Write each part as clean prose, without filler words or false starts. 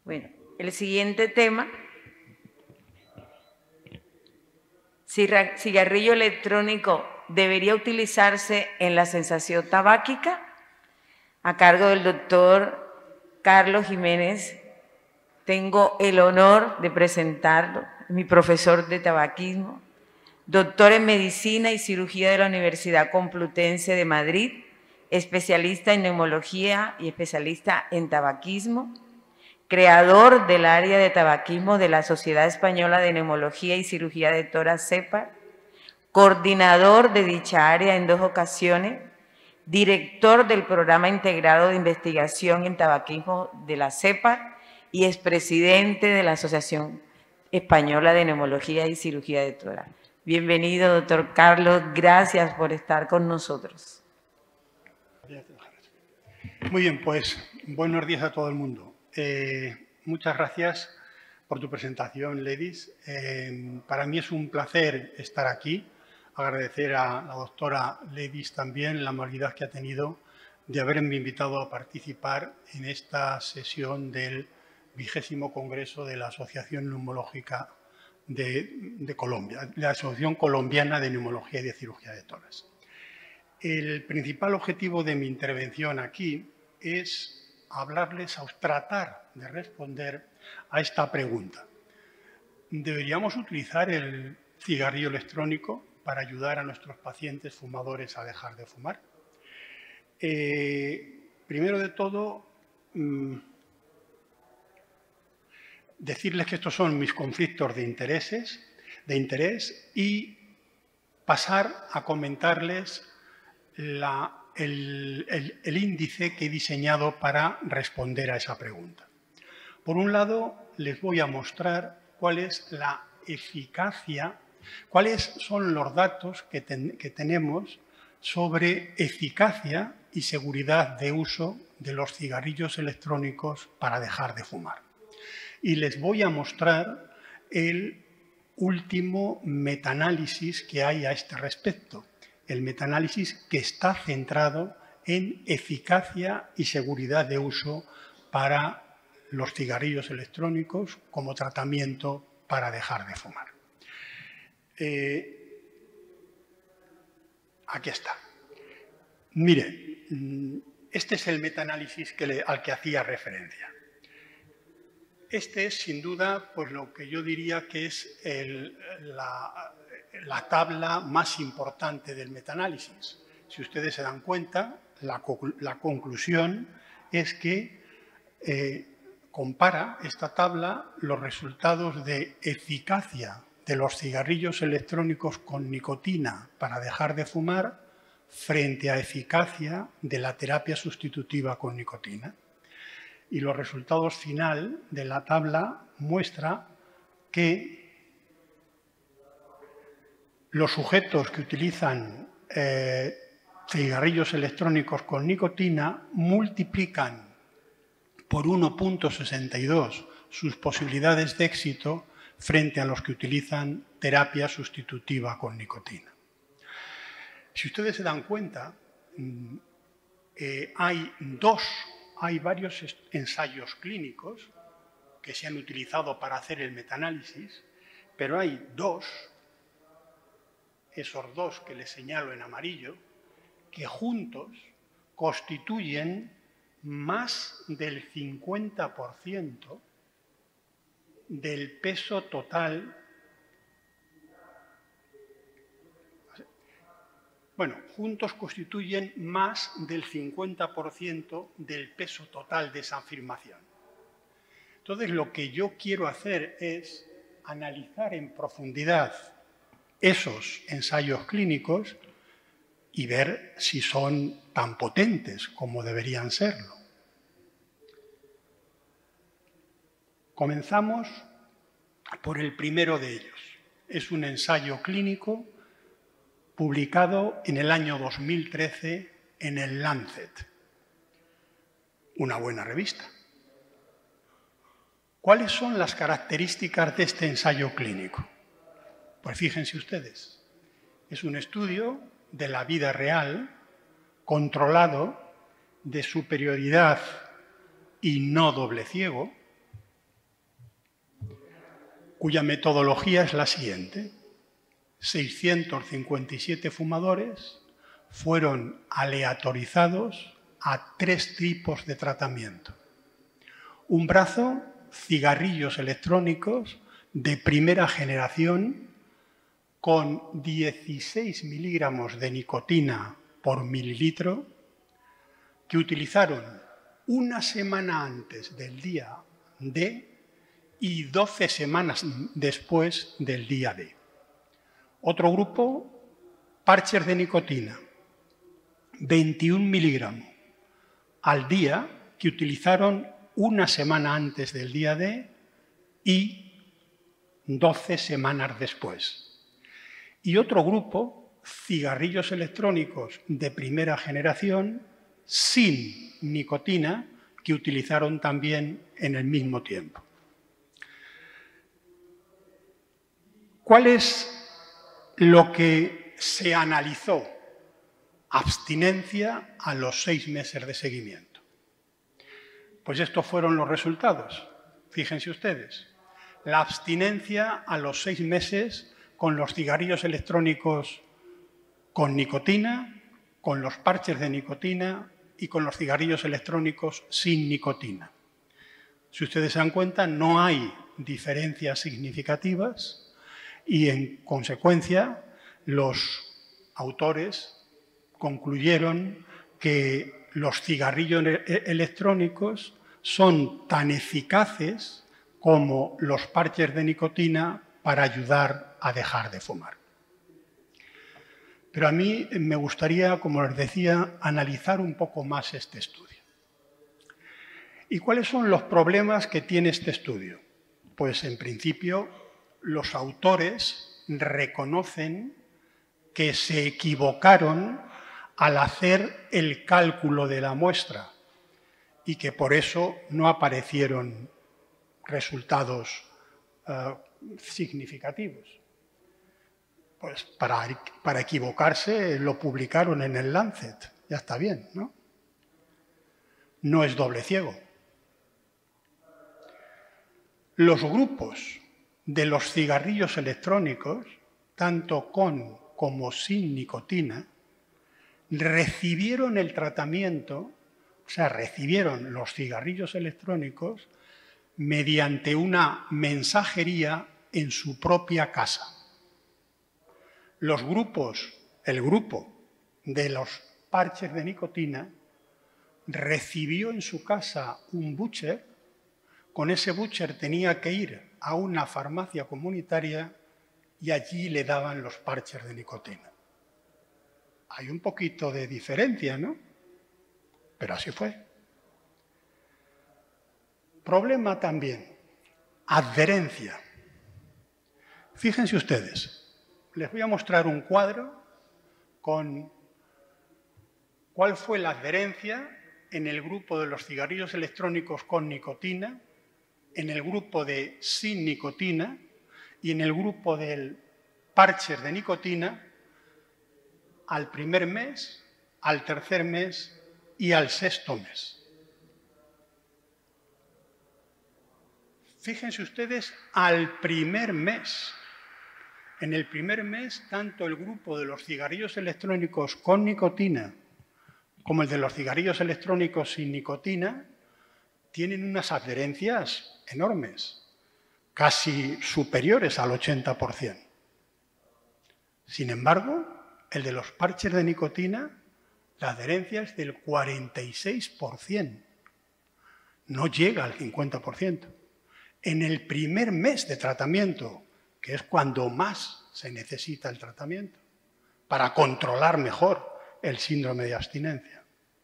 Bueno, el siguiente tema, cigarrillo electrónico debería utilizarse en la sensación tabáquica, a cargo del doctor Carlos Jiménez. Tengo el honor de presentarlo, mi profesor de tabaquismo, doctor en Medicina y Cirugía de la Universidad Complutense de Madrid, especialista en neumología y especialista en tabaquismo, creador del área de tabaquismo de la Sociedad Española de Neumología y Cirugía de Tórax CEPAR, coordinador de dicha área en 2 ocasiones, director del Programa Integrado de Investigación en Tabaquismo de la CEPAR y expresidente de la Asociación Española de Neumología y Cirugía de Tórax. Bienvenido, doctor Carlos, gracias por estar con nosotros. Muy bien, pues buenos días a todo el mundo. Muchas gracias por tu presentación, Ledis. Para mí es un placer estar aquí. Agradecer a la doctora Ledis también la amabilidad que ha tenido de haberme invitado a participar en esta sesión del 20º Congreso de la Asociación Neumológica de Colombia, la Asociación Colombiana de Neumología y de Cirugía de Tórax. El principal objetivo de mi intervención aquí es tratar de responder a esta pregunta. ¿Deberíamos utilizar el cigarrillo electrónico para ayudar a nuestros pacientes fumadores a dejar de fumar? Primero de todo, decirles que estos son mis conflictos de interés y pasar a comentarles el índice que he diseñado para responder a esa pregunta. Por un lado, les voy a mostrar cuál es la eficacia, cuáles son los datos que tenemos sobre eficacia y seguridad de uso de los cigarrillos electrónicos para dejar de fumar. Y les voy a mostrar el último metaanálisis que hay a este respecto. El metaanálisis que está centrado en eficacia y seguridad de uso para los cigarrillos electrónicos como tratamiento para dejar de fumar. Aquí está. Mire, este es el metaanálisis al que hacía referencia. Este es, sin duda, pues lo que yo diría que es la tabla más importante del metaanálisis. Si ustedes se dan cuenta, la conclusión es que compara esta tabla los resultados de eficacia de los cigarrillos electrónicos con nicotina para dejar de fumar frente a eficacia de la terapia sustitutiva con nicotina. Y los resultados final de la tabla muestra que los sujetos que utilizan cigarrillos electrónicos con nicotina multiplican por 1,62 sus posibilidades de éxito frente a los que utilizan terapia sustitutiva con nicotina. Si ustedes se dan cuenta, hay varios ensayos clínicos que se han utilizado para hacer el metaanálisis, pero hay esos dos que les señalo en amarillo, que juntos constituyen más del 50% del peso total. Bueno, juntos constituyen más del 50% del peso total de esa afirmación. Entonces, lo que yo quiero hacer es analizar en profundidad esos ensayos clínicos y ver si son tan potentes como deberían serlo. Comenzamos por el primero de ellos. Es un ensayo clínico publicado en el año 2013 en el Lancet, una buena revista. ¿Cuáles son las características de este ensayo clínico? Pues fíjense ustedes, es un estudio de la vida real, controlado, de superioridad y no doble ciego, cuya metodología es la siguiente. 657 fumadores fueron aleatorizados a 3 tipos de tratamiento. Un brazo, cigarrillos electrónicos de primera generación con 16 miligramos de nicotina por mililitro que utilizaron una semana antes del día D y 12 semanas después del día D. Otro grupo, parches de nicotina, 21 miligramos al día que utilizaron una semana antes del día D y 12 semanas después. Y otro grupo, cigarrillos electrónicos de primera generación sin nicotina que utilizaron también en el mismo tiempo. ¿Cuál es lo que se analizó? Abstinencia a los 6 meses de seguimiento. Pues estos fueron los resultados. Fíjense ustedes. La abstinencia a los 6 meses con los cigarrillos electrónicos con nicotina, con los parches de nicotina y con los cigarrillos electrónicos sin nicotina. Si ustedes se dan cuenta, no hay diferencias significativas y, en consecuencia, los autores concluyeron que los cigarrillos electrónicos son tan eficaces como los parches de nicotina para ayudar a dejar de fumar. Pero a mí me gustaría, como les decía, analizar un poco más este estudio. ¿Y cuáles son los problemas que tiene este estudio? Pues, en principio, los autores reconocen que se equivocaron al hacer el cálculo de la muestra y que por eso no aparecieron resultados significativos. Pues para equivocarse lo publicaron en el Lancet, ya está bien, ¿no? No es doble ciego. Los grupos de los cigarrillos electrónicos, tanto con como sin nicotina, recibieron el tratamiento, o sea, recibieron los cigarrillos electrónicos mediante una mensajería en su propia casa. El grupo de los parches de nicotina recibió en su casa un búcher. Con ese búcher tenía que ir a una farmacia comunitaria y allí le daban los parches de nicotina. Hay un poquito de diferencia, ¿no? Pero así fue. Problema también, adherencia. Fíjense ustedes, les voy a mostrar un cuadro con cuál fue la adherencia en el grupo de los cigarrillos electrónicos con nicotina, en el grupo de sin nicotina y en el grupo del parches de nicotina al primer mes, al tercer mes y al sexto mes. Fíjense ustedes, al primer mes. En el primer mes, tanto el grupo de los cigarrillos electrónicos con nicotina como el de los cigarrillos electrónicos sin nicotina tienen unas adherencias enormes, casi superiores al 80%. Sin embargo, el de los parches de nicotina, la adherencia es del 46%. No llega al 50%. En el primer mes de tratamiento, que es cuando más se necesita el tratamiento, para controlar mejor el síndrome de abstinencia.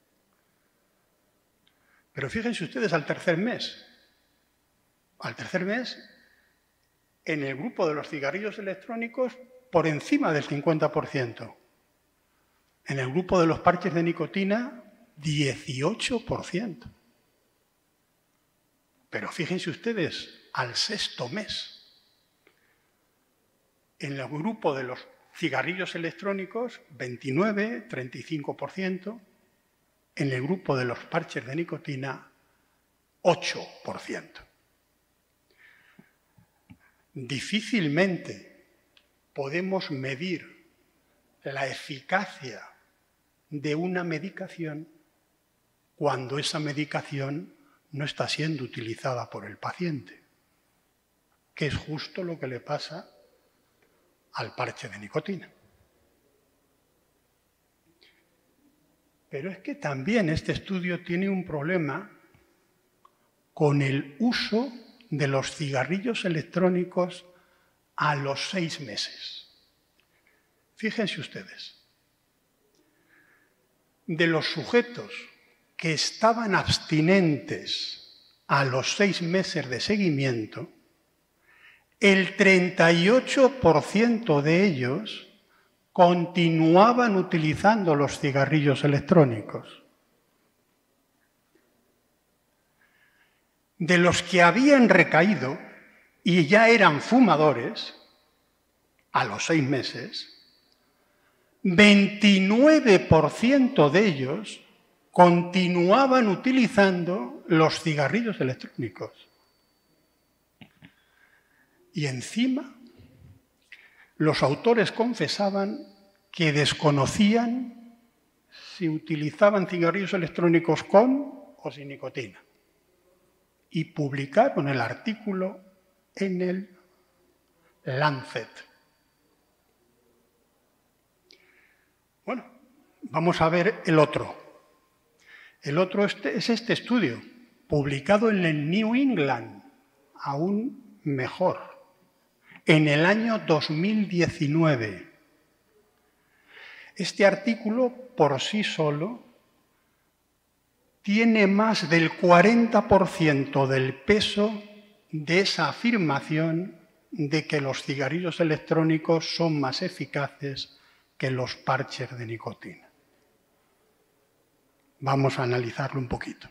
Pero fíjense ustedes al tercer mes. Al tercer mes, en el grupo de los cigarrillos electrónicos, por encima del 50%. En el grupo de los parches de nicotina, 18%. Pero fíjense ustedes, al sexto mes, en el grupo de los cigarrillos electrónicos, 29, 35%, en el grupo de los parches de nicotina, 8%. difícilmente podemos medir la eficacia de una medicación cuando esa medicación no está siendo utilizada por el paciente, que es justo lo que le pasa al parche de nicotina. Pero es que también este estudio tiene un problema con el uso de los cigarrillos electrónicos a los 6 meses. Fíjense ustedes, de los sujetos que estaban abstinentes a los 6 meses de seguimiento, el 38% de ellos continuaban utilizando los cigarrillos electrónicos. De los que habían recaído y ya eran fumadores, a los 6 meses, 29% de ellos continuaban utilizando los cigarrillos electrónicos. Y encima, los autores confesaban que desconocían si utilizaban cigarrillos electrónicos con o sin nicotina. Y publicaron el artículo en el Lancet. Bueno, vamos a ver el otro. El otro es este estudio, publicado en el New England, aún mejor, en el año 2019. Este artículo, por sí solo, tiene más del 40% del peso de esa afirmación de que los cigarrillos electrónicos son más eficaces que los parches de nicotina. Vamos a analizarlo un poquito.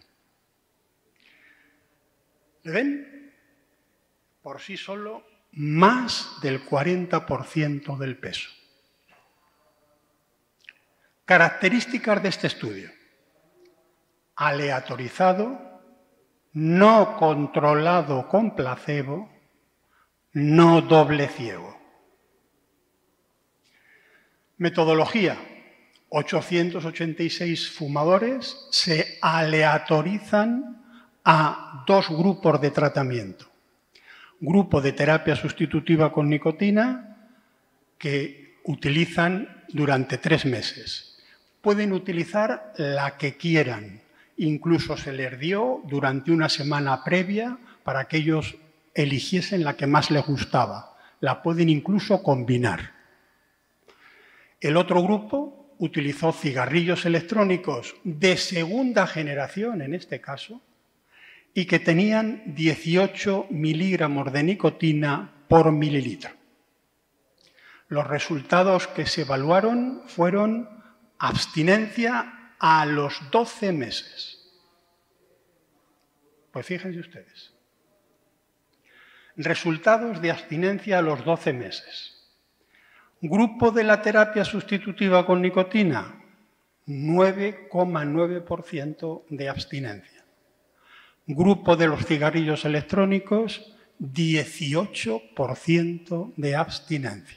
¿Le ven? Por sí solo, más del 40% del peso. Características de este estudio. Aleatorizado, no controlado con placebo, no doble ciego. Metodología. 886 fumadores se aleatorizan a 2 grupos de tratamiento. Grupo de terapia sustitutiva con nicotina que utilizan durante 3 meses. Pueden utilizar la que quieran. Incluso se les dio durante una semana previa para que ellos eligiesen la que más les gustaba. La pueden incluso combinar. El otro grupo utilizó cigarrillos electrónicos de segunda generación, en este caso, y que tenían 18 miligramos de nicotina por mililitro. Los resultados que se evaluaron fueron abstinencia a los 12 meses. Pues fíjense ustedes. Resultados de abstinencia a los 12 meses. Grupo de la terapia sustitutiva con nicotina, 9,9% de abstinencia. Grupo de los cigarrillos electrónicos, 18% de abstinencia.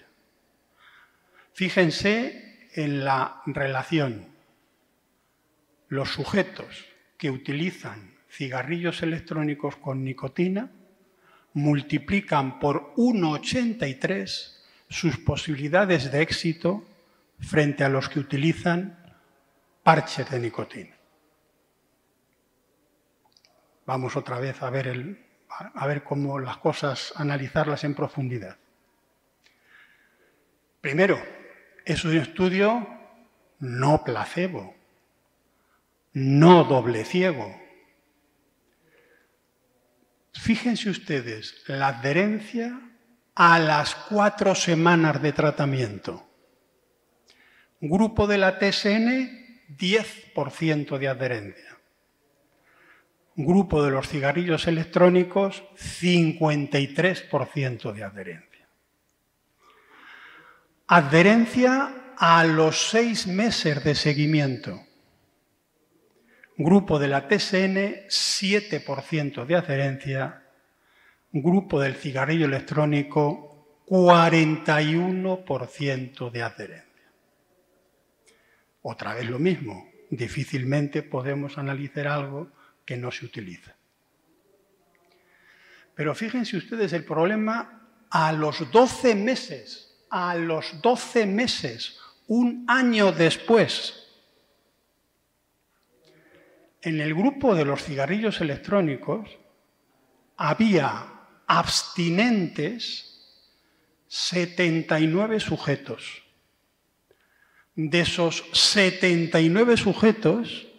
Fíjense en la relación. Los sujetos que utilizan cigarrillos electrónicos con nicotina multiplican por 1,83 sus posibilidades de éxito frente a los que utilizan parches de nicotina. Vamos otra vez a ver cómo las cosas, analizarlas en profundidad. Primero, es un estudio no placebo, no doble ciego. Fíjense ustedes la adherencia a las 4 semanas de tratamiento. Grupo de la TSN, 10% de adherencia. Grupo de los cigarrillos electrónicos, 53% de adherencia. Adherencia a los 6 meses de seguimiento. Grupo de la TSN, 7% de adherencia. grupo del cigarrillo electrónico, 41% de adherencia. Otra vez lo mismo, difícilmente podemos analizar algo que no se utiliza. Pero fíjense ustedes el problema a los 12 meses, un año después. En el grupo de los cigarrillos electrónicos había abstinentes 79 sujetos. De esos 79 sujetos,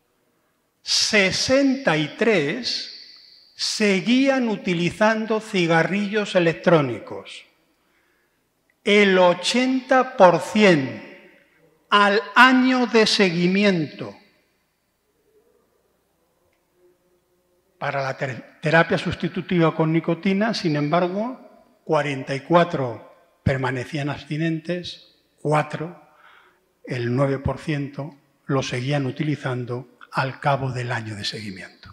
63 seguían utilizando cigarrillos electrónicos. El 80% al año de seguimiento. Para la terapia sustitutiva con nicotina, sin embargo, 44 permanecían abstinentes, 4, el 9%, lo seguían utilizando al cabo del año de seguimiento.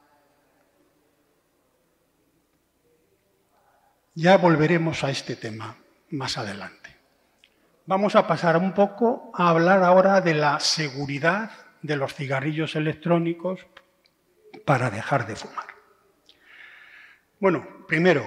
Ya volveremos a este tema más adelante. Vamos a pasar un poco a hablar ahora de la seguridad de los cigarrillos electrónicos para dejar de fumar. Bueno, primero,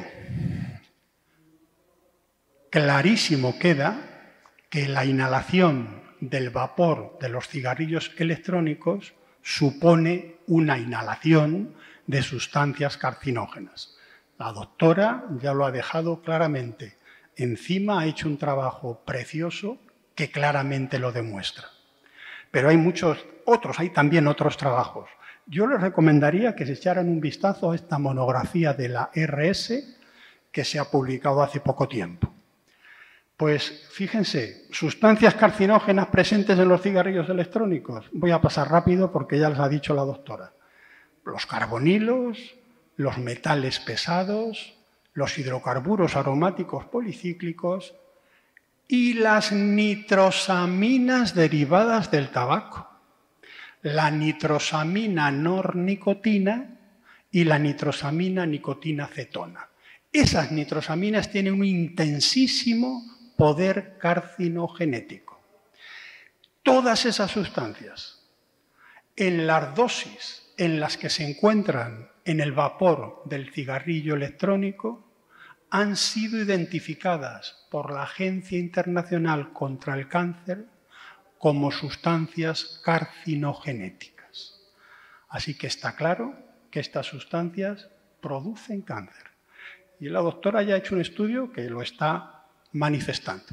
clarísimo queda que la inhalación del vapor de los cigarrillos electrónicos supone una inhalación de sustancias carcinógenas. La doctora ya lo ha dejado claramente. Encima ha hecho un trabajo precioso que claramente lo demuestra. Pero hay muchos otros, hay también otros trabajos. Yo les recomendaría que se echaran un vistazo a esta monografía de la RS que se ha publicado hace poco tiempo. Pues fíjense, sustancias carcinógenas presentes en los cigarrillos electrónicos. Voy a pasar rápido porque ya les ha dicho la doctora. Los carbonilos, los metales pesados, los hidrocarburos aromáticos policíclicos y las nitrosaminas derivadas del tabaco. La nitrosamina nornicotina y la nitrosamina nicotina cetona. Esas nitrosaminas tienen un intensísimo poder carcinogenético. Todas esas sustancias, en las dosis en las que se encuentran en el vapor del cigarrillo electrónico, han sido identificadas por la Agencia Internacional contra el Cáncer como sustancias carcinogenéticas. Así que está claro que estas sustancias producen cáncer. Y la doctora ya ha hecho un estudio que lo está manifestando.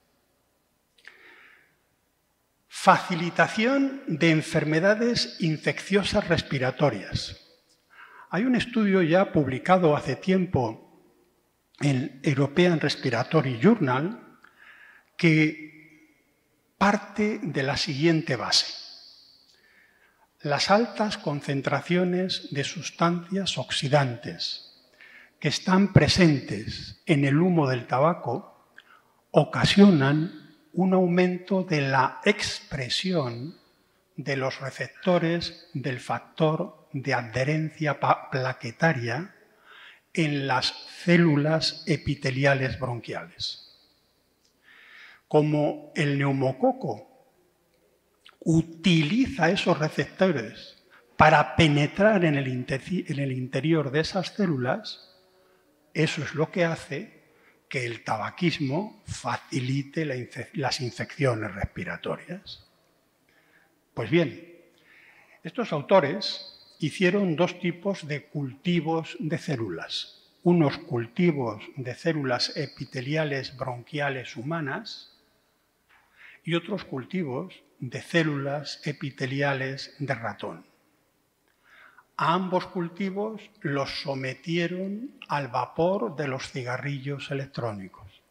Facilitación de enfermedades infecciosas respiratorias. Hay un estudio ya publicado hace tiempo en European Respiratory Journal que parte de la siguiente base. Las altas concentraciones de sustancias oxidantes que están presentes en el humo del tabaco ocasionan un aumento de la expresión de los receptores del factor de adherencia plaquetaria en las células epiteliales bronquiales. Como el neumococo utiliza esos receptores para penetrar en el interior de esas células, eso es lo que hace que el tabaquismo facilite las infecciones respiratorias. Pues bien, estos autores hicieron dos tipos de cultivos de células. Unos cultivos de células epiteliales bronquiales humanas y otros cultivos de células epiteliales de ratón. A ambos cultivos los sometieron al vapor de los cigarrillos electrónicos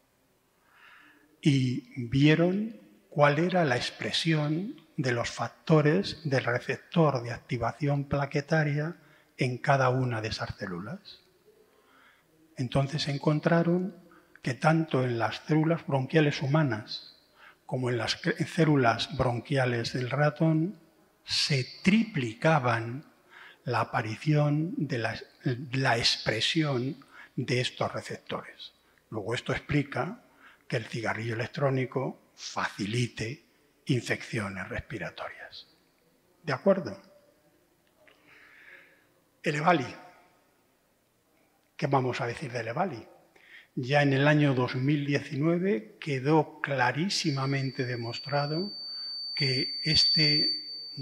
y vieron cuál era la expresión de los factores del receptor de activación plaquetaria en cada una de esas células. Entonces encontraron que tanto en las células bronquiales humanas como en las células bronquiales del ratón se triplicaban la aparición de la expresión de estos receptores. Luego esto explica que el cigarrillo electrónico facilite infecciones respiratorias. ¿De acuerdo? El EVALI. ¿Qué vamos a decir del EVALI? Ya en el año 2019 quedó clarísimamente demostrado que este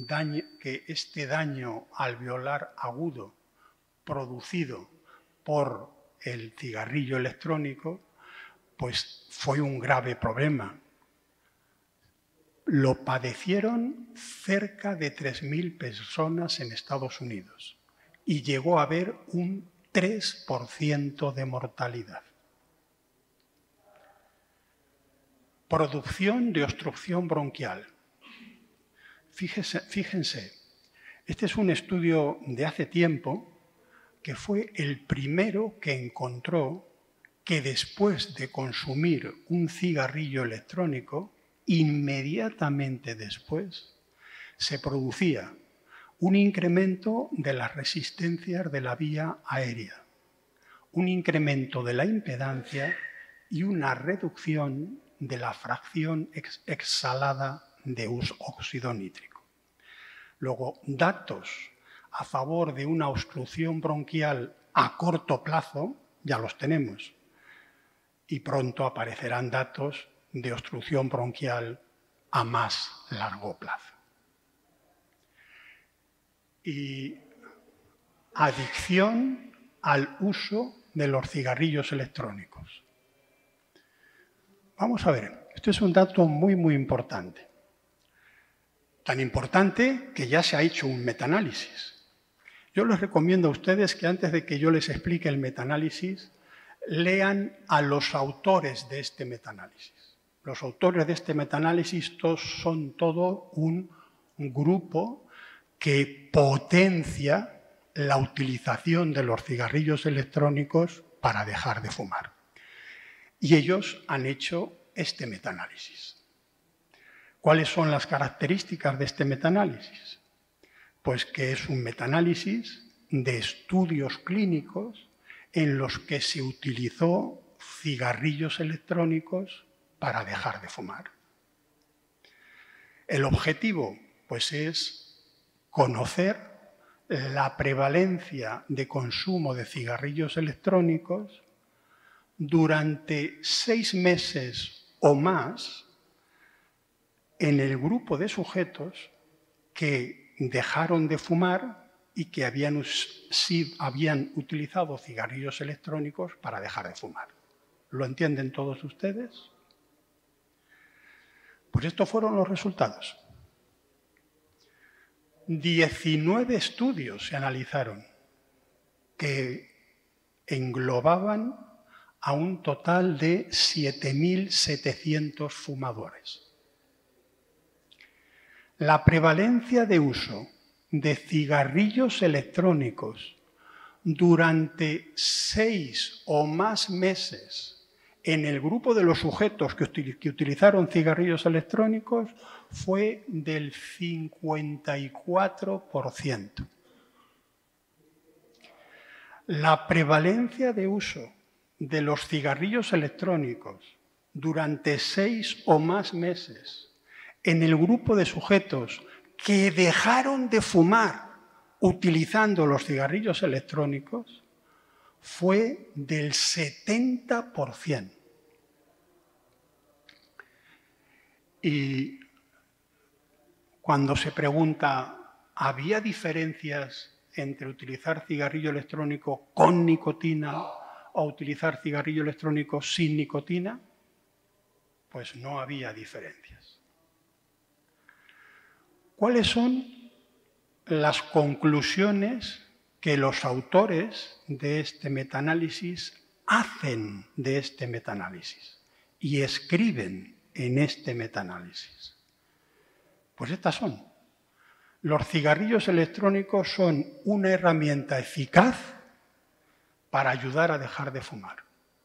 daño alveolar agudo producido por el cigarrillo electrónico pues fue un grave problema. Lo padecieron cerca de 3.000 personas en Estados Unidos y llegó a haber un 3% de mortalidad. Producción de obstrucción bronquial. Fíjense, este es un estudio de hace tiempo que fue el primero que encontró que después de consumir un cigarrillo electrónico, inmediatamente después, se producía un incremento de las resistencias de la vía aérea, un incremento de la impedancia y una reducción de la fracción exhalada de óxido nítrico. Luego, datos a favor de una obstrucción bronquial a corto plazo, ya los tenemos. Y pronto aparecerán datos de obstrucción bronquial a más largo plazo. Y adicción al uso de los cigarrillos electrónicos. Vamos a ver, este es un dato muy importante. Tan importante que ya se ha hecho un metaanálisis. Yo les recomiendo a ustedes que antes de que yo les explique el metaanálisis, lean a los autores de este metaanálisis. Los autores de este metaanálisis son todo un grupo que potencia la utilización de los cigarrillos electrónicos para dejar de fumar. Y ellos han hecho este metaanálisis. ¿Cuáles son las características de este metaanálisis? Pues que es un metaanálisis de estudios clínicos en los que se utilizó cigarrillos electrónicos para dejar de fumar. El objetivo, pues, es conocer la prevalencia de consumo de cigarrillos electrónicos durante 6 meses o más en el grupo de sujetos que dejaron de fumar y que habían utilizado cigarrillos electrónicos para dejar de fumar. ¿Lo entienden todos ustedes? Pues estos fueron los resultados. 19 estudios se analizaron que englobaban a un total de 7.700 fumadores. La prevalencia de uso de cigarrillos electrónicos durante 6 o más meses en el grupo de los sujetos que utilizaron cigarrillos electrónicos fue del 54%. La prevalencia de uso de los cigarrillos electrónicos durante 6 o más meses en el grupo de sujetos que dejaron de fumar utilizando los cigarrillos electrónicos fue del 70%. Y cuando se pregunta, ¿había diferencias entre utilizar cigarrillo electrónico con nicotina o utilizar cigarrillo electrónico sin nicotina? Pues no había diferencias. ¿Cuáles son las conclusiones que los autores de este metaanálisis hacen de este metaanálisis y escriben en este metaanálisis? Pues estas son. Los cigarrillos electrónicos son una herramienta eficaz para ayudar a dejar de fumar.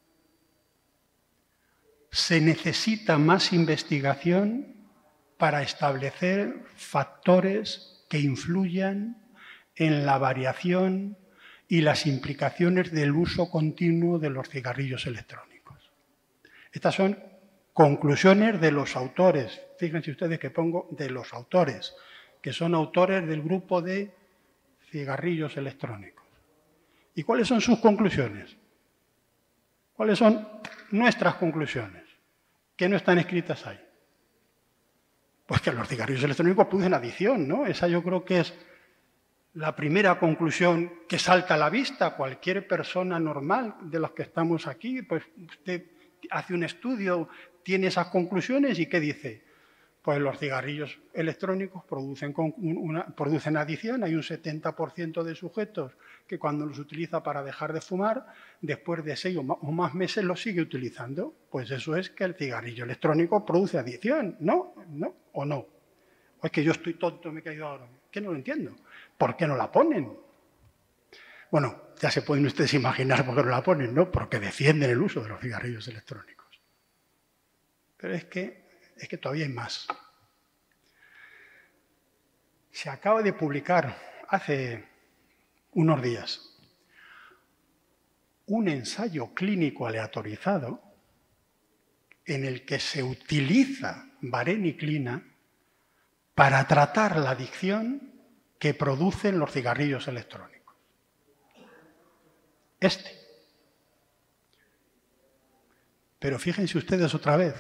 Se necesita más investigación para establecer factores que influyan en la variación y las implicaciones del uso continuo de los cigarrillos electrónicos. Estas son conclusiones de los autores. Fíjense ustedes que pongo de los autores, que son autores del grupo de cigarrillos electrónicos. ¿Y cuáles son sus conclusiones? ¿Cuáles son nuestras conclusiones? ¿Qué no están escritas ahí? Pues que los cigarrillos electrónicos producen adicción, ¿no? Esa yo creo que es la primera conclusión que salta a la vista. Cualquier persona normal de los que estamos aquí, pues usted hace un estudio, tiene esas conclusiones y ¿qué dice? Pues los cigarrillos electrónicos producen adicción. Hay un 70% de sujetos que cuando los utiliza para dejar de fumar, después de 6 o más meses los sigue utilizando. Pues eso es que el cigarrillo electrónico produce adicción, ¿no? ¿No? ¿O no? O es que yo estoy tonto, me he caído ahora. ¿Qué no lo entiendo? ¿Por qué no la ponen? Bueno, ya se pueden ustedes imaginar por qué no la ponen, ¿no? Porque defienden el uso de los cigarrillos electrónicos. Pero es que todavía hay más. Se acaba de publicar hace unos días un ensayo clínico aleatorizado en el que se utiliza vareniclina para tratar la adicción que producen los cigarrillos electrónicos. Pero fíjense ustedes otra vez,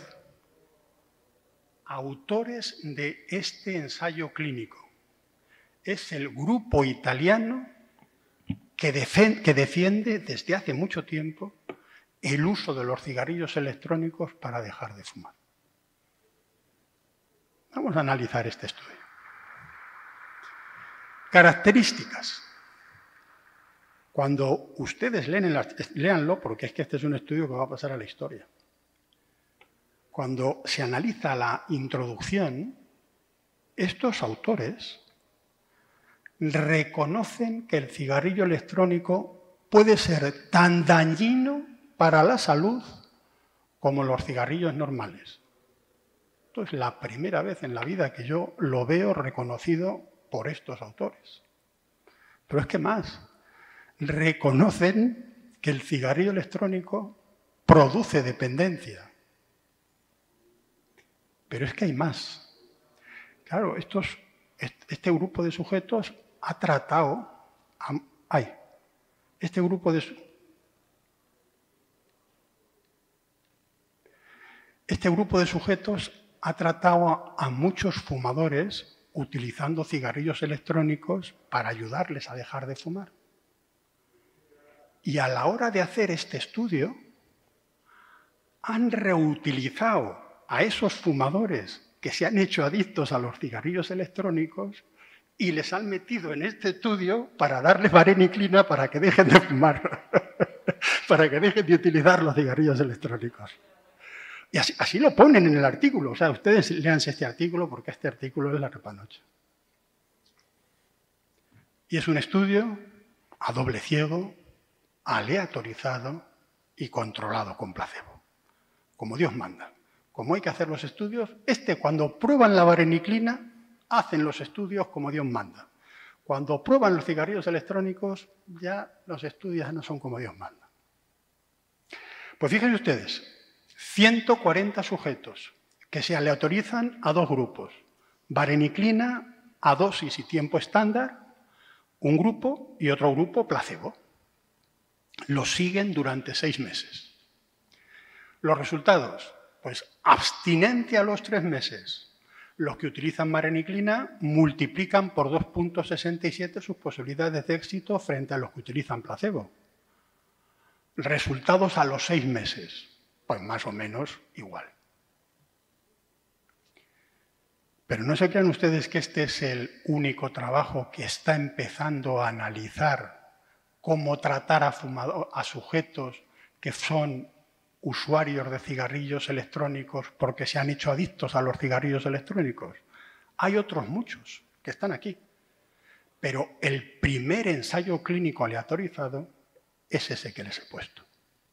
autores de este ensayo clínico. Es el grupo italiano que defiende desde hace mucho tiempo el uso de los cigarrillos electrónicos para dejar de fumar. Vamos a analizar este estudio. Características. Cuando ustedes léanlo, porque es que este es un estudio que va a pasar a la historia. Cuando se analiza la introducción, estos autores reconocen que el cigarrillo electrónico puede ser tan dañino para la salud como los cigarrillos normales. Esto es la primera vez en la vida que yo lo veo reconocido por estos autores. Pero es que más, reconocen que el cigarrillo electrónico produce dependencia. Pero es que hay más. Claro, este grupo de sujetos ha tratado... Este grupo de sujetos ha tratado a muchos fumadores utilizando cigarrillos electrónicos para ayudarles a dejar de fumar. Y a la hora de hacer este estudio, han reutilizado a esos fumadores que se han hecho adictos a los cigarrillos electrónicos y les han metido en este estudio para darles vareniclina para que dejen de fumar, para que dejen de utilizar los cigarrillos electrónicos. Y así lo ponen en el artículo. O sea, ustedes léanse este artículo porque este artículo es la repanocha. Y es un estudio a doble ciego, aleatorizado y controlado con placebo, como Dios manda. Como hay que hacer los estudios, cuando prueban la vareniclina, hacen los estudios como Dios manda. Cuando prueban los cigarrillos electrónicos, ya los estudios no son como Dios manda. Pues fíjense ustedes, 140 sujetos que se aleatorizan a dos grupos. Vareniclina a dosis y tiempo estándar, un grupo y otro grupo placebo. Los siguen durante 6 meses. Los resultados, pues abstinencia a los 3 meses. Los que utilizan vareniclina multiplican por 2,67 sus posibilidades de éxito frente a los que utilizan placebo. Resultados a los 6 meses, pues más o menos igual. Pero no se crean ustedes que este es el único trabajo que está empezando a analizar cómo tratar a sujetos que son usuarios de cigarrillos electrónicos porque se han hecho adictos a los cigarrillos electrónicos. Hay otros muchos que están aquí. Pero el primer ensayo clínico aleatorizado es ese que les he puesto.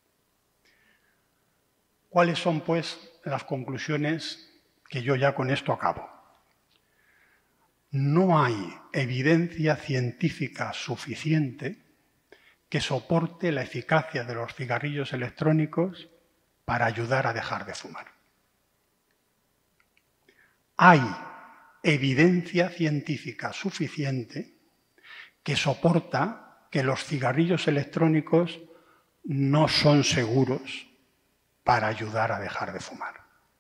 ¿Cuáles son, pues, las conclusiones que yo ya con esto acabo? No hay evidencia científica suficiente que soporte la eficacia de los cigarrillos electrónicos para ayudar a dejar de fumar. Hay evidencia científica suficiente que soporta que los cigarrillos electrónicos no son seguros para ayudar a dejar de fumar.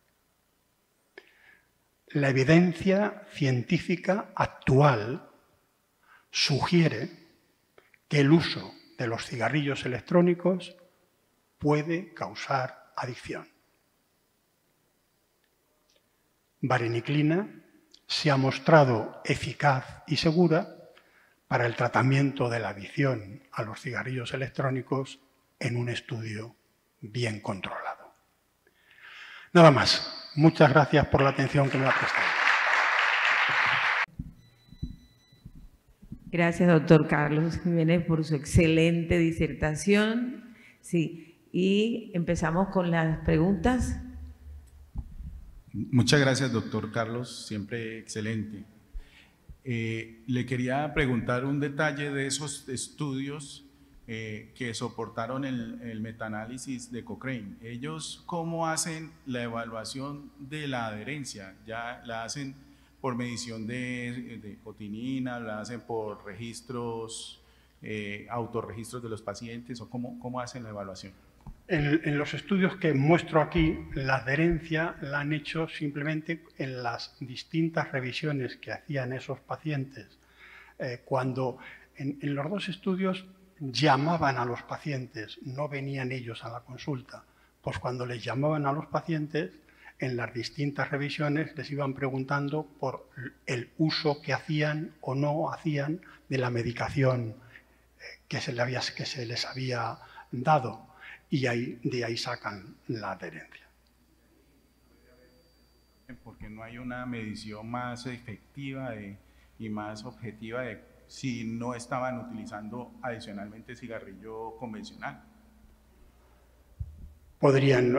La evidencia científica actual sugiere que el uso de los cigarrillos electrónicos puede causar adicción. Vareniclina se ha mostrado eficaz y segura para el tratamiento de la adicción a los cigarrillos electrónicos en un estudio bien controlado. Nada más. Muchas gracias por la atención que me ha prestado. Gracias, doctor Carlos Jiménez, por su excelente disertación. Sí, y empezamos con las preguntas. Muchas gracias, doctor Carlos, siempre excelente. Le quería preguntar un detalle de esos estudios que soportaron el metaanálisis de Cochrane. ¿Ellos cómo hacen la evaluación de la adherencia? ¿Ya la hacen por medición de cotinina, la hacen por registros, autorregistros de los pacientes, o cómo hacen la evaluación? En los estudios que muestro aquí, la adherencia la han hecho simplemente en las distintas revisiones que hacían esos pacientes. Cuando en los dos estudios llamaban a los pacientes, no venían ellos a la consulta, pues cuando les llamaban a los pacientes, en las distintas revisiones les iban preguntando por el uso que hacían o no hacían de la medicación que se les había dado, y de ahí sacan la adherencia. Porque no hay una medición más efectiva y más objetiva de si no estaban utilizando adicionalmente cigarrillo convencional. Podrían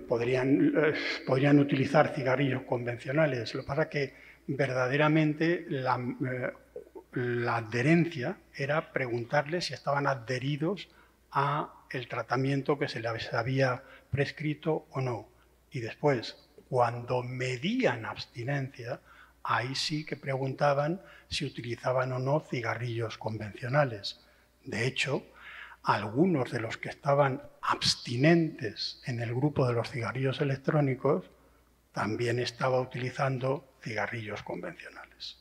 utilizar cigarrillos convencionales. Lo que pasa es que verdaderamente la adherencia era preguntarles si estaban adheridos a el tratamiento que se les había prescrito o no. Y después, cuando medían abstinencia, ahí sí que preguntaban si utilizaban o no cigarrillos convencionales. De hecho, algunos de los que estaban abstinentes en el grupo de los cigarrillos electrónicos también estaban utilizando cigarrillos convencionales.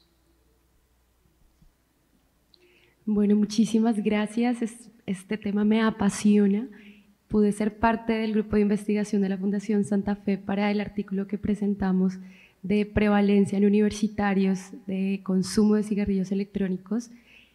Bueno, muchísimas gracias. Este tema me apasiona. Pude ser parte del grupo de investigación de la Fundación Santa Fe para el artículo que presentamos de prevalencia en universitarios de consumo de cigarrillos electrónicos,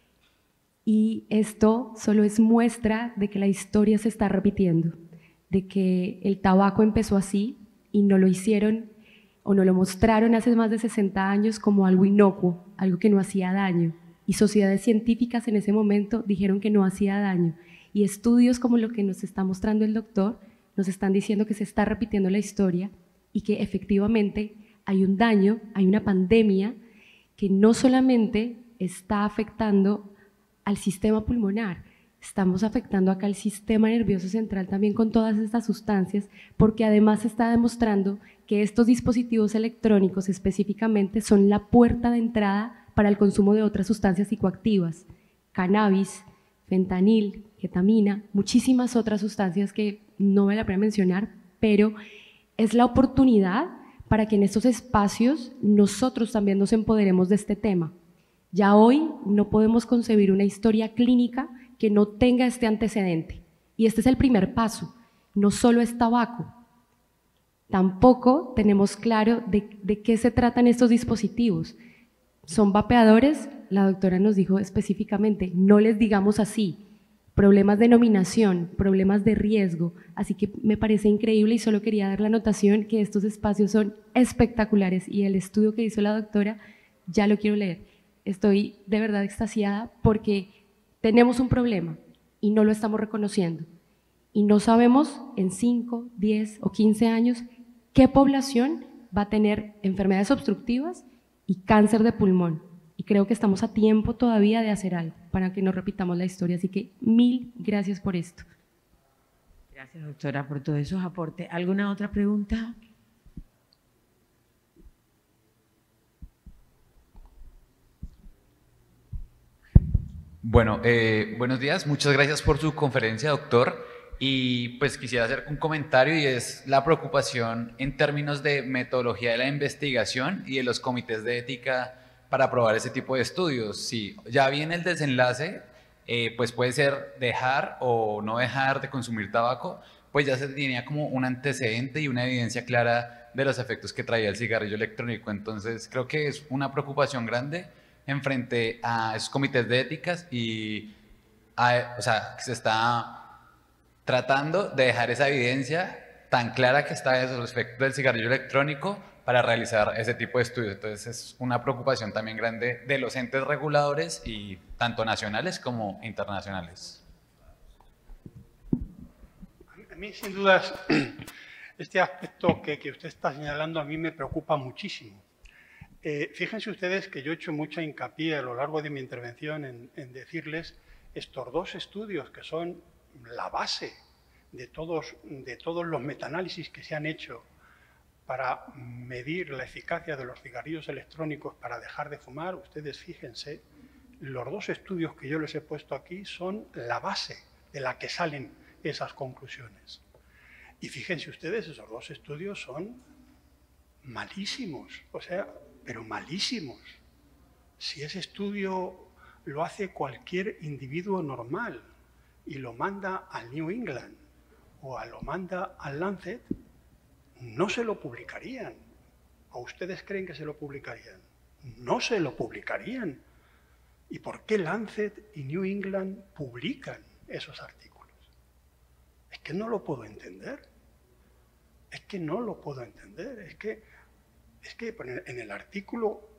y esto solo es muestra de que la historia se está repitiendo, de que el tabaco empezó así y no lo hicieron o no lo mostraron hace más de 60 años como algo inocuo, algo que no hacía daño, y sociedades científicas en ese momento dijeron que no hacía daño, y estudios como lo que nos está mostrando el doctor nos están diciendo que se está repitiendo la historia y que efectivamente hay un daño, hay una pandemia que no solamente está afectando al sistema pulmonar, estamos afectando acá al sistema nervioso central también con todas estas sustancias, porque además se está demostrando que estos dispositivos electrónicos específicamente son la puerta de entrada para el consumo de otras sustancias psicoactivas, cannabis, fentanil, ketamina, muchísimas otras sustancias que no vale la pena mencionar, pero es la oportunidad para que en estos espacios nosotros también nos empoderemos de este tema. Ya hoy no podemos concebir una historia clínica que no tenga este antecedente, y este es el primer paso. No solo es tabaco, tampoco tenemos claro de qué se tratan estos dispositivos. ¿Son vapeadores? La doctora nos dijo específicamente, no les digamos así. Problemas de nominación, problemas de riesgo, así que me parece increíble y solo quería dar la anotación que estos espacios son espectaculares, y el estudio que hizo la doctora ya lo quiero leer. Estoy de verdad extasiada porque tenemos un problema y no lo estamos reconociendo, y no sabemos en 5, 10 o 15 años qué población va a tener enfermedades obstructivas y cáncer de pulmón, y creo que estamos a tiempo todavía de hacer algo para que no repitamos la historia. Así que 1000 gracias por esto. Gracias, doctora, por todos esos aportes. ¿Alguna otra pregunta? Bueno, buenos días. Muchas gracias por su conferencia, doctor. Y pues quisiera hacer un comentario y es la preocupación en términos de metodología de la investigación y de los comités de ética para aprobar ese tipo de estudios. Si ya viene el desenlace, pues puede ser dejar o no dejar de consumir tabaco, pues ya se tenía como un antecedente y una evidencia clara de los efectos que traía el cigarrillo electrónico. Entonces creo que es una preocupación grande en frente a esos comités de éticas y o sea, se está tratando de dejar esa evidencia tan clara que está de los efectos del cigarrillo electrónico para realizar ese tipo de estudios. Entonces es una preocupación también grande de los entes reguladores y tanto nacionales como internacionales. A mí, sin dudas, este aspecto que usted está señalando a mí me preocupa muchísimo. Fíjense ustedes que yo he hecho mucha hincapié a lo largo de mi intervención en decirles estos dos estudios que son la base de todos los metaanálisis que se han hecho para medir la eficacia de los cigarrillos electrónicos para dejar de fumar. Ustedes fíjense, los dos estudios que yo les he puesto aquí son la base de la que salen esas conclusiones. Y fíjense ustedes, esos dos estudios son malísimos, o sea, pero malísimos. Si ese estudio lo hace cualquier individuo normal y lo manda al New England o lo manda al Lancet, no se lo publicarían. ¿O ustedes creen que se lo publicarían? No se lo publicarían. ¿Y por qué Lancet y New England publican esos artículos? Es que no lo puedo entender. Es que no lo puedo entender. Es que en el artículo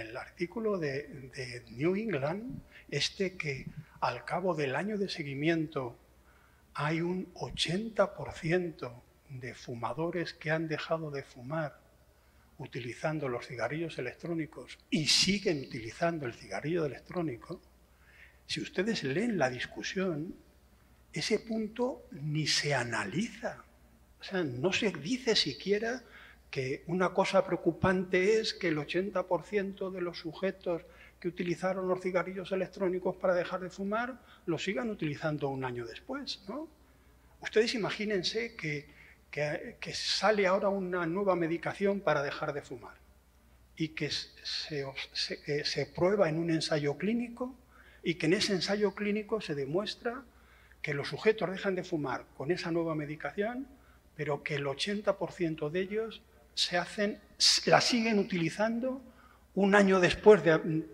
de New England, que al cabo del año de seguimiento hay un 80% de fumadores que han dejado de fumar utilizando los cigarrillos electrónicos y siguen utilizando el cigarrillo electrónico, si ustedes leen la discusión, ese punto ni se analiza. O sea, no se dice siquiera que una cosa preocupante es que el 80% de los sujetos que utilizaron los cigarrillos electrónicos para dejar de fumar lo sigan utilizando un año después, ¿no? Ustedes imagínense que sale ahora una nueva medicación para dejar de fumar y que se prueba en un ensayo clínico y que en ese ensayo clínico se demuestra que los sujetos dejan de fumar con esa nueva medicación, pero que el 80% de ellos la siguen utilizando un año después de...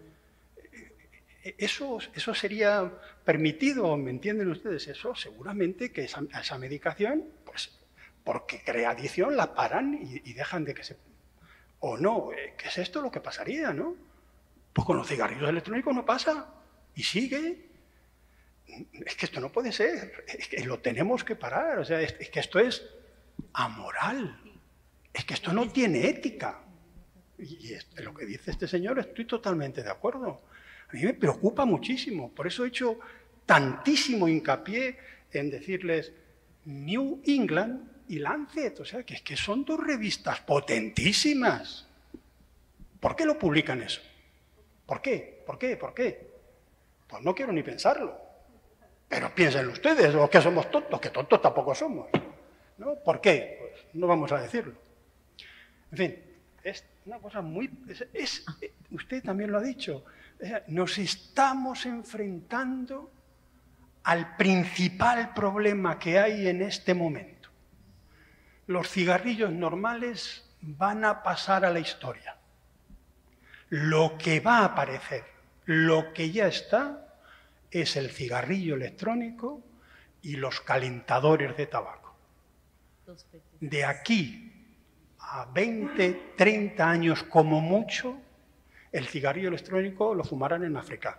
Eso sería permitido, ¿me entienden ustedes? Eso seguramente que esa medicación, pues porque crea adicción, la paran y dejan de que se... O no, ¿qué es esto lo que pasaría, no? Pues con los cigarrillos electrónicos no pasa y sigue. Es que esto no puede ser, es que lo tenemos que parar, o sea, es que esto es amoral, es que esto no tiene ética. Y lo que dice este señor estoy totalmente de acuerdo. A mí me preocupa muchísimo, por eso he hecho tantísimo hincapié en decirles New England y Lancet, o sea, que es que son dos revistas potentísimas. ¿Por qué lo publican eso? ¿Por qué? ¿Por qué? ¿Por qué? Pues no quiero ni pensarlo. Pero piensen ustedes, o que somos tontos, que tontos tampoco somos, ¿no? ¿Por qué? Pues no vamos a decirlo. En fin, es una cosa muy... usted también lo ha dicho. Nos estamos enfrentando al principal problema que hay en este momento. Los cigarrillos normales van a pasar a la historia. Lo que va a aparecer, lo que ya está, es el cigarrillo electrónico y los calentadores de tabaco. De aquí a 20, 30 años como mucho, el cigarrillo electrónico lo fumarán en África.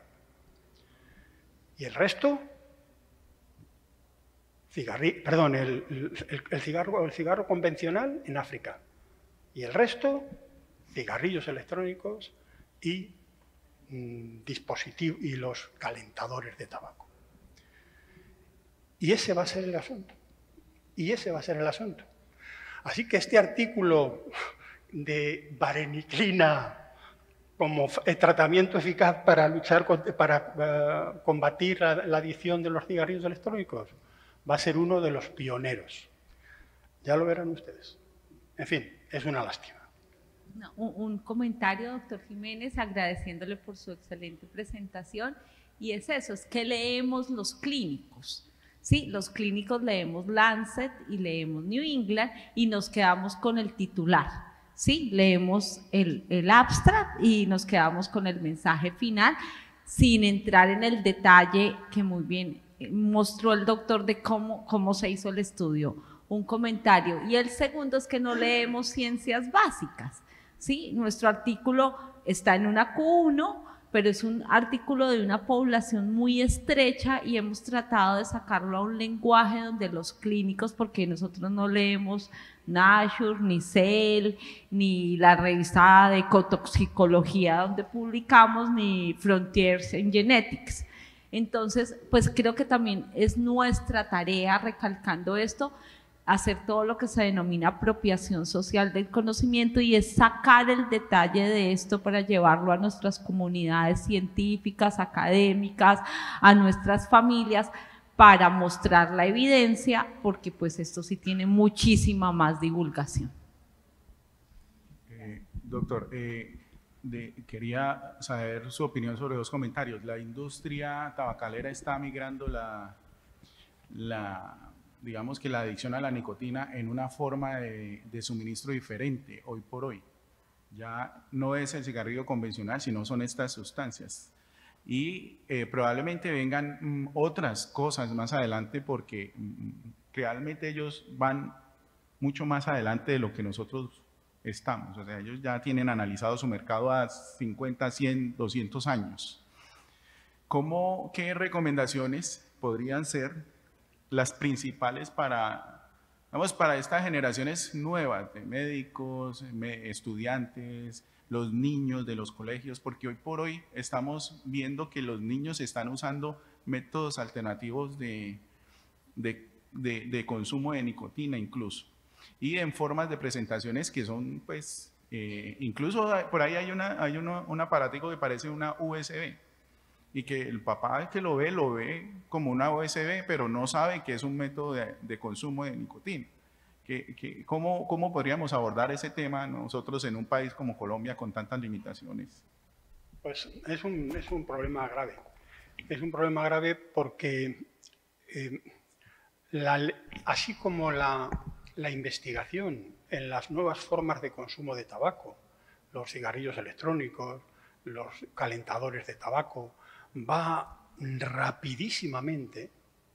Y el resto, el cigarro convencional en África. Y el resto, cigarrillos electrónicos y dispositivos y los calentadores de tabaco. Y ese va a ser el asunto. Y ese va a ser el asunto. Así que este artículo de vareniclina como tratamiento eficaz para luchar para combatir la adicción de los cigarrillos electrónicos va a ser uno de los pioneros. Ya lo verán ustedes. En fin, es una lástima. No, un comentario, doctor Jiménez, agradeciéndole por su excelente presentación. Y es eso, es que leemos los clínicos. Sí, los clínicos leemos Lancet y leemos New England y nos quedamos con el titular. Sí, leemos el abstract y nos quedamos con el mensaje final sin entrar en el detalle que muy bien mostró el doctor de cómo se hizo el estudio. Un comentario. Y el segundo es que no leemos ciencias básicas. ¿Sí? Nuestro artículo está en una Q1, pero es un artículo de una población muy estrecha y hemos tratado de sacarlo a un lenguaje donde los clínicos, porque nosotros no leemos Nature, ni Cell, ni la revista de ecotoxicología donde publicamos, ni Frontiers in Genetics. Entonces, pues creo que también es nuestra tarea, recalcando esto, hacer todo lo que se denomina apropiación social del conocimiento y es sacar el detalle de esto para llevarlo a nuestras comunidades científicas, académicas, a nuestras familias, para mostrar la evidencia, porque pues esto sí tiene muchísima más divulgación. Doctor, quería saber su opinión sobre dos comentarios. La industria tabacalera está migrando digamos que la adicción a la nicotina en una forma de suministro diferente hoy por hoy. Ya no es el cigarrillo convencional, sino son estas sustancias. Y probablemente vengan otras cosas más adelante porque realmente ellos van mucho más adelante de lo que nosotros estamos. O sea, ellos ya tienen analizado su mercado a 50, 100, 200 años. ¿Qué recomendaciones podrían ser las principales para estas generaciones nuevas de médicos, estudiantes, los niños de los colegios? Porque hoy por hoy estamos viendo que los niños están usando métodos alternativos de consumo de nicotina incluso, y en formas de presentaciones que son, pues, incluso por ahí hay un aparatico que parece una USB, y que el papá que lo ve como una USB, pero no sabe que es un método de consumo de nicotina. ¿Cómo podríamos abordar ese tema nosotros en un país como Colombia con tantas limitaciones? Pues es un problema grave. Es un problema grave porque así como la investigación en las nuevas formas de consumo de tabaco, los cigarrillos electrónicos, los calentadores de tabaco, va rapidísimamente,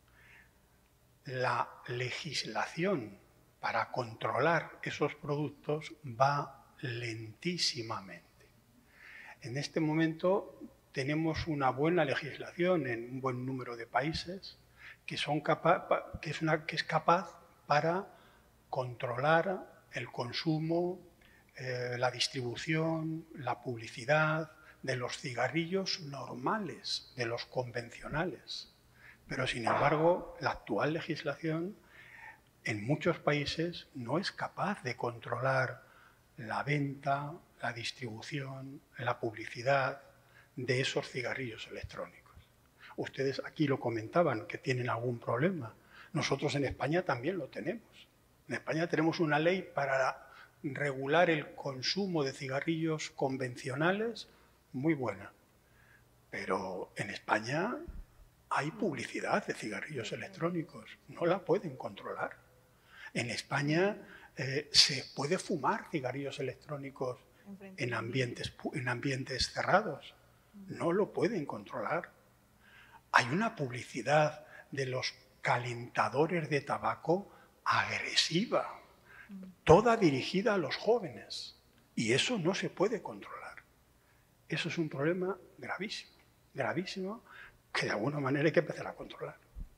la legislación para controlar esos productos va lentísimamente. En este momento tenemos una buena legislación en un buen número de países que es capaz para controlar el consumo, la distribución, la publicidad de los cigarrillos normales, de los convencionales. Pero, sin embargo, la actual legislación en muchos países no es capaz de controlar la venta, la distribución, la publicidad de esos cigarrillos electrónicos. Ustedes aquí lo comentaban, que tienen algún problema. Nosotros en España también lo tenemos. En España tenemos una ley para regular el consumo de cigarrillos convencionales muy buena, pero en España hay publicidad de cigarrillos electrónicos, no la pueden controlar. En España se puede fumar cigarrillos electrónicos en ambientes cerrados, no lo pueden controlar. Hay una publicidad de los calentadores de tabaco agresiva, toda dirigida a los jóvenes, y eso no se puede controlar. Eso es un problema gravísimo, gravísimo, que de alguna manera hay que empezar a controlar.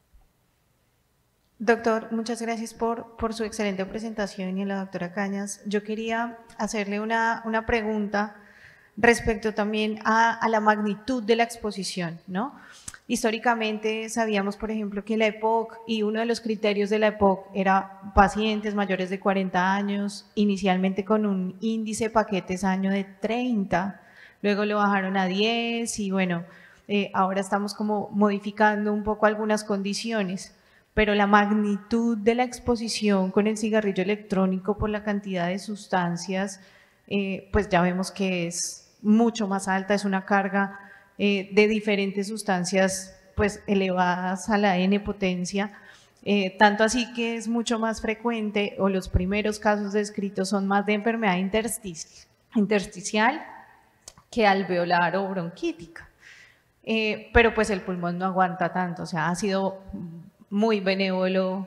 Doctor, muchas gracias por su excelente presentación, y a la doctora Cañas. Yo quería hacerle una pregunta respecto también a la magnitud de la exposición, ¿no? Históricamente sabíamos, por ejemplo, que la EPOC, y uno de los criterios de la EPOC era pacientes mayores de 40 años, inicialmente con un índice paquetes año de 30, luego lo bajaron a 10 y bueno, ahora estamos como modificando un poco algunas condiciones, pero la magnitud de la exposición con el cigarrillo electrónico por la cantidad de sustancias, pues ya vemos que es mucho más alta, es una carga de diferentes sustancias pues elevadas a la N potencia, tanto así que es mucho más frecuente, o los primeros casos descritos son más de enfermedad intersticial que alveolar o bronquítica. Pero pues el pulmón no aguanta tanto, o sea, ha sido muy benévolo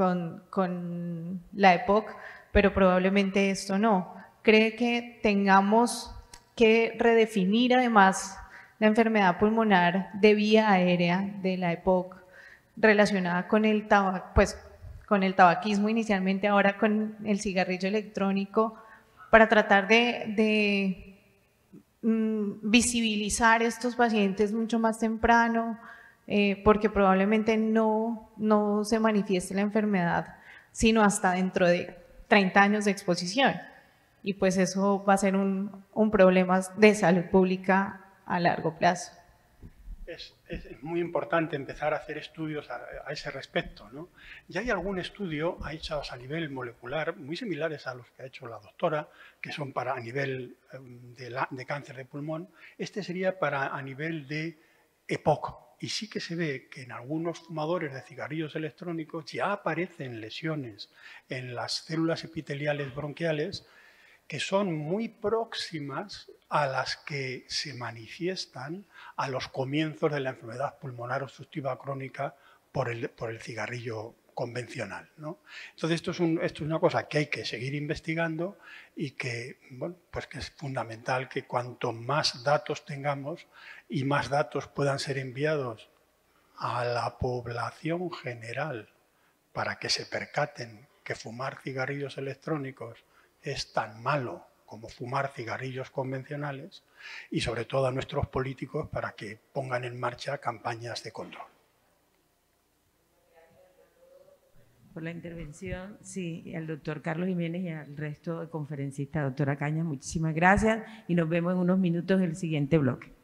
con la EPOC, pero probablemente esto no. ¿Cree que tengamos que redefinir además la enfermedad pulmonar de vía aérea de la EPOC relacionada con el tabaquismo inicialmente, ahora con el cigarrillo electrónico, para tratar de visibilizar estos pacientes mucho más temprano, porque probablemente no se manifieste la enfermedad sino hasta dentro de 30 años de exposición, y pues eso va a ser un problema de salud pública a largo plazo? Es muy importante empezar a hacer estudios a ese respecto, ¿no? Ya hay algún estudio hechos a nivel molecular, muy similares a los que ha hecho la doctora, que son para a nivel de cáncer de pulmón. Este sería a nivel de EPOC. Y sí que se ve que en algunos fumadores de cigarrillos electrónicos ya aparecen lesiones en las células epiteliales bronquiales que son muy próximas a las que se manifiestan a los comienzos de la enfermedad pulmonar obstructiva crónica por el cigarrillo convencional, ¿no? Entonces esto es una cosa que hay que seguir investigando y que, bueno, pues que es fundamental que cuanto más datos tengamos y más datos puedan ser enviados a la población general para que se percaten que fumar cigarrillos electrónicos es tan malo como fumar cigarrillos convencionales, y sobre todo a nuestros políticos para que pongan en marcha campañas de control. Por la intervención, sí, al doctor Carlos Jiménez y al resto de conferencistas. Doctora Cañas, muchísimas gracias y nos vemos en unos minutos en el siguiente bloque.